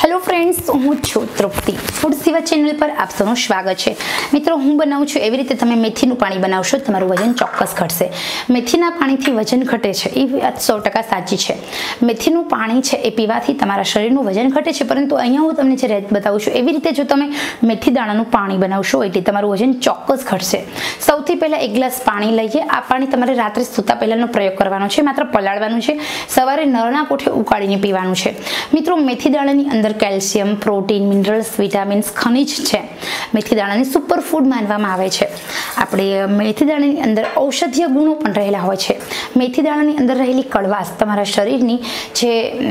Hello friends, हूँ छू तृप्ति food सेवा चैनल पर आप सबનું સ્વાગત છે। મિત્રો, હું બનાવું છું એવી રીતે તમે મેથીનું પાણી બનાવશો તમારું વજન ચોક્કસ ઘટશે। મેથીના પાણીથી વજન ઘટે છે એ વાત 100% સાચી છે। મેથીનું પાણી છે એ પીવાથી તમારા શરીરનું વજન ઘટે છે, પરંતુ અહીંયા હું તમને જે રીત બતાવું છું એવી રીતે જો તમે મેથી દાણાનું પાણી બનાવશો એટલે તમારું વજન ચોક્કસ ઘટશે। સૌથી પહેલા એક ગ્લાસ પાણી લઈએ। આ પાણી તમારે રાત્રે સૂતા પહેલાનો પ્રયોગ કરવાનો છે, માત્ર પલાળવાનું છે, સવારે નળના કોઠે ઉકાળીને પીવાનું છે। મિત્રો, મેથી દાણાની અંદર કેલ્શિયમ, પ્રોટીન, મિનરલ્સ, વિટામિન્સ, ખનિજ છે। મેથી દાણાને સુપર ફૂડ માનવામાં આવે છે। આપણે મેથી દાણાની અંદર ઔષધીય ગુણો પણ રહેલા હોય છે। મેથી દાણાની અંદર રહેલી કડવાશ તમારા શરીરની જે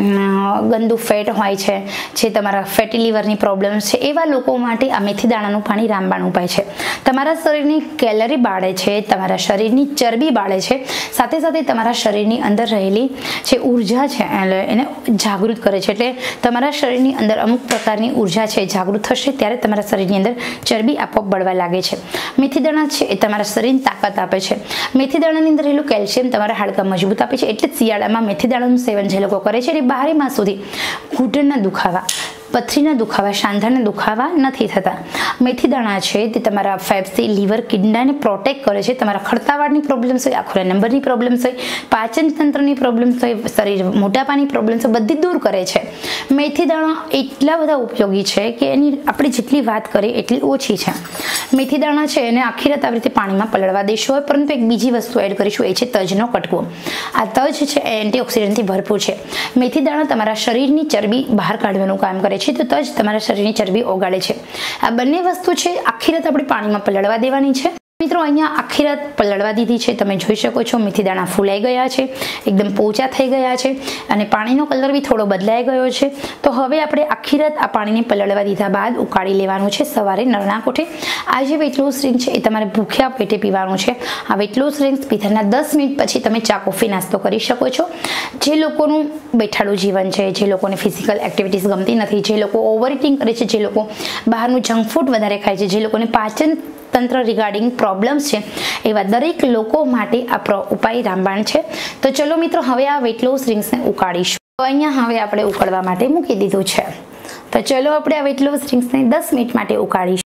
ગંદુ ફેટ હોય છે, જે તમારા ફેટી લીવરની પ્રોબ્લેમ્સ છે, એવા લોકો માટે આ મેથી દાણાનું પાણી રામબાણ ઉપાય છે। તમારા શરીરની કેલરી બાળે છે, તમારા શરીરની ચરબી બાળે છે, સાથે સાથે તમારા શરીરની અંદર રહેલી જે ઉર્જા છે એને જાગૃત કરે છે। એટલે તમારા શરીરની અંદર અમુક પ્રકારની ઉર્જા છે જાગૃત થશે ત્યારે તમારા શરીરની અંદર ચરબી આપોઆપ બળવા લાગે છે। મેથી દાણા છે એ તમારા શરીરને તાકાત આપે છે। મેથી દાણાની અંદર રહેલું કેલ્શિયમ તમારા હાડકાં મજબૂત આપે છે। એટલે શિયાળામાં મેથી દાણાનું સેવન જે લોકો કરે છે એ 12 માસ સુધી ઘૂંટણના દુખાવા, પથરીના દુખાવા, સાંધાના દુખાવા નથી થતા। મેથી દાણા છે તે તમારા ફેફસી, લીવર, કિડનીને પ્રોટેક્ટ કરે છે। તમારા ખડતાવાળની પ્રોબ્લેમ્સ હોય, આંખોના નંબરની પ્રોબ્લેમ્સ હોય, પાચન તંત્રની પ્રોબ્લેમ્સ હોય, શરીર મોટાપાની પ્રોબ્લેમ્સ હોય, બધી દૂર કરે છે। મેથી દાણા એટલા બધા ઉપયોગી છે કે એની આપણે જેટલી વાત કરીએ એટલી ઓછી છે। મેથી દાણા છે એને આખી રાત આવી રીતે પાણીમાં પલળવા દેશો હોય, પરંતુ એક બીજી વસ્તુ એડ કરીશું, એ છે તજનો કટકો। આ તજ છે એ એન્ટીઓક્સિડન્ટથી ભરપૂર છે। મેથી દાણા તમારા શરીરની ચરબી બહાર કાઢવાનું કામ કરે છે, તો તજ તમારા શરીરની ચરબી ઓગાળે છે। આ બંને વસ્તુ છે આખી રાત આપણે પાણીમાં પલળવા દેવાની છે। મિત્રો, અહીંયા આખી રાત પલળવા દીધી છે, તમે જોઈ શકો છો મેથી દાણા ફૂલાઈ ગયા છે, એકદમ પોચા થઈ ગયા છે અને પાણીનો કલર બી થોડો બદલાઈ ગયો છે। તો હવે આપણે આખી રાત આ પાણીને પલળવા દીધા બાદ ઉકાળી લેવાનું છે સવારે નળના કોઠે। આ જે વેટ લોસ ડ્રિંક છે એ તમારે ભૂખ્યા પેટે પીવાનું છે। આ વેટ લોસ ડ્રિંક પીધાના 10 મિનિટ પછી તમે ચા કોફી નાસ્તો કરી શકો છો। જે લોકોનું બેઠાડું જીવન છે, જે લોકોને ફિઝિકલ એક્ટિવિટીઝ ગમતી નથી, જે લોકો ઓવર ઇટિંગ કરે છે, જે લોકો બહારનું જંક ફૂડ વધારે ખાય છે, જે લોકોને પાચન તંત્ર રિગાર્ડિંગ પ્રોબ્લેમ્સ છે, એવા દરેક લોકો માટે આ ઉપાય રામબાણ છે। તો ચલો મિત્રો, હવે આ વેટ લોસ ડ્રિંક્સને ઉકાળીશું। તો અહીંયા હવે આપણે ઉકળવા માટે મૂકી દીધું છે। તો ચલો આપણે આ વેટ લોસ ડ્રિંક્સને 10 મિનિટ માટે ઉકાળીશું।